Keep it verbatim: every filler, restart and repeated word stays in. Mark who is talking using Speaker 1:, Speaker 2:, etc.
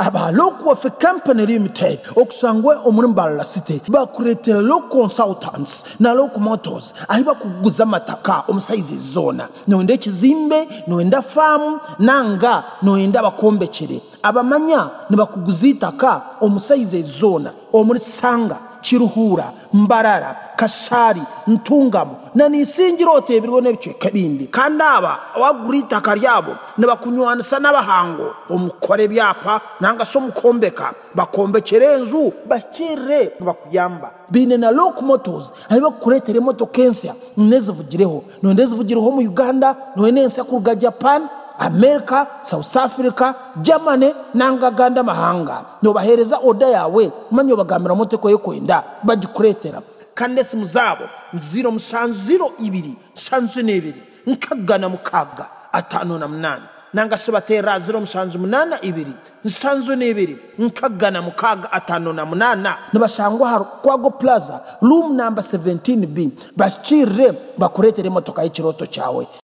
Speaker 1: aba local Wafee company limited okusangwe omurimbalala city bakuretera local consultants na local motors ahiba kuguza amataka omusaize zona noenda ekizimbe noenda farm nanga noenda bakombekere abamanya nibakuguza itaka omusaize zona omuri Sanga Chiruhura Mbarara Kashari Ntungamo na nisingiro otebirwo nebice kabindi kandi aba awagurita karyabo nibakunywanisa n'abahango omukore byapa nanga so mukombeka bakombekerenzu bakire bakuyamba bine na local motors ahiba kuretere moto kensia nezivugireho nonde zivugireho mu Uganda nonensa kuruga Japan America, South Africa, Germany nanga ganda mahanga no bahereza oda yawe manyo bagamira moteko yo kwenda bagikuretera kande simuzabo zero musanzu zero ibiri sanzu nebiri nkagana mukaga atano na munana nanga sobatera zero musanzu munana ibiri nsanzu nebiri nkagana mukaga atano na munana nibashangwa har kwago plaza room number seventeen B bakire bakuretere motoka y'ikiroto cyawe.